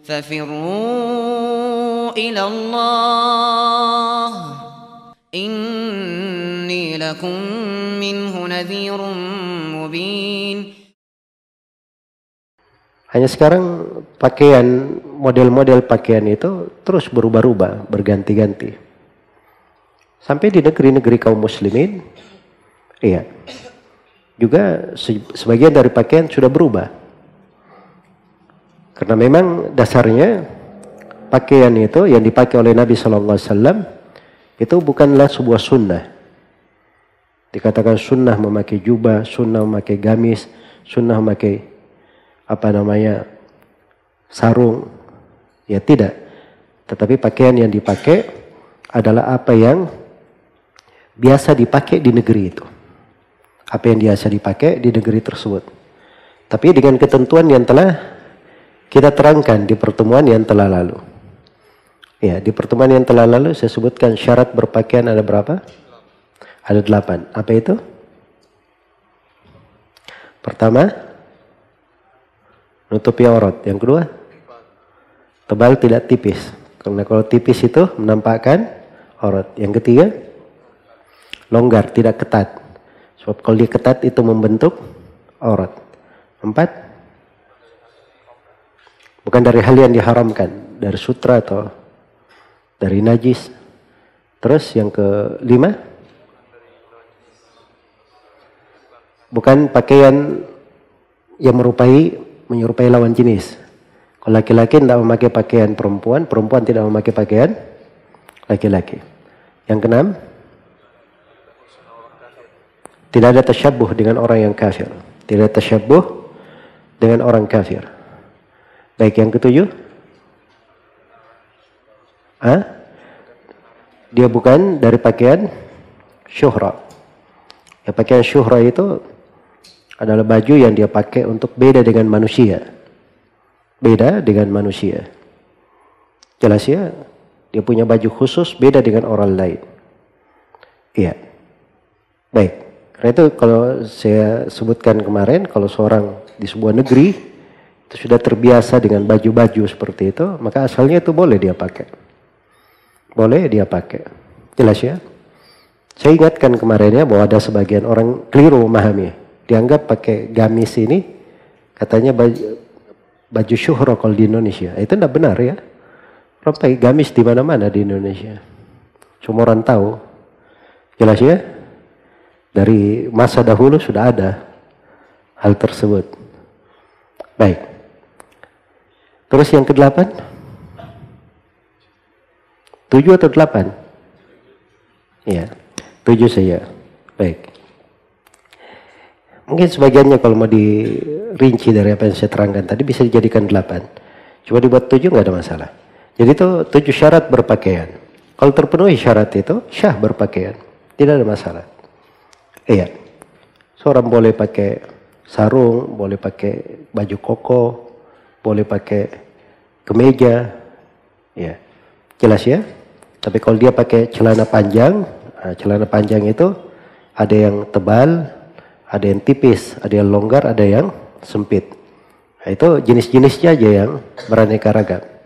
ففروا إلى الله إني لكم منه نذير مبين. Hanya sekarang pakaian, model-model pakaian itu terus berubah-ubah, berganti-ganti. Sampai di negeri-negeri kaum muslimin, iya, juga sebagian dari pakaian sudah berubah. Karena memang dasarnya pakaian itu yang dipakai oleh Nabi SAW itu bukanlah sebuah sunnah. Dikatakan sunnah memakai jubah, sunnah memakai gamis, sunnah memakai sarung. Ya tidak. Tetapi pakaian yang dipakai adalah apa yang biasa dipakai di negeri itu. Apa yang biasa dipakai di negeri tersebut. Tapi dengan ketentuan yang telah kita terangkan di pertemuan yang telah lalu. Ya, di pertemuan yang telah lalu saya sebutkan syarat berpakaian ada berapa? Ada 8. Apa itu? Pertama, nutupi aurat. Yang kedua, tebal tidak tipis. Karena kalau tipis itu menampakkan aurat. Yang ketiga, longgar, tidak ketat. Sebab kalau dia ketat itu membentuk aurat. 4, bukan dari hal yang diharamkan, dari sutra atau dari najis. Terus yang ke-5, bukan pakaian yang menyerupai lawan jenis. Kalau laki-laki tidak memakai pakaian perempuan, perempuan tidak memakai pakaian laki-laki. Yang ke-6, tidak ada tasyabuh dengan orang yang kafir. Tidak tasyabuh dengan orang kafir. Baik, yang ke-7, dia bukan dari pakaian syuhra. Ya, pakaian syuhra itu adalah baju yang dia pakai untuk beda dengan manusia. Beda dengan manusia. Jelas ya? Dia punya baju khusus beda dengan orang lain. Iya. Baik. Karena itu kalau saya sebutkan kemarin, kalau seorang di sebuah negeri itu sudah terbiasa dengan baju-baju seperti itu, maka asalnya itu boleh dia pakai. Boleh dia pakai. Jelas ya? Saya ingatkan kemarin ya bahwa ada sebagian orang keliru memahami. Dianggap pakai gamis ini katanya baju syuhra kalau di Indonesia. Itu tidak benar ya. Orang pakai gamis di mana-mana di Indonesia. Semua orang tahu. Jelas ya? Dari masa dahulu sudah ada hal tersebut. Baik. Terus yang ke-8? 7 atau 8? Iya, 7 saya. Baik. Mungkin sebagiannya kalau mau dirinci dari apa yang saya terangkan tadi bisa dijadikan 8. Cuma dibuat 7 nggak ada masalah. Jadi itu 7 syarat berpakaian. Kalau terpenuhi syarat itu, syah berpakaian. Tidak ada masalah. Iya. Seorang boleh pakai sarung, boleh pakai baju koko, boleh pakai kemeja. Ya. Jelas ya? Tapi kalau dia pakai celana panjang itu ada yang tebal, ada yang tipis, ada yang longgar, ada yang sempit. Nah, itu jenis-jenisnya aja yang beraneka ragam.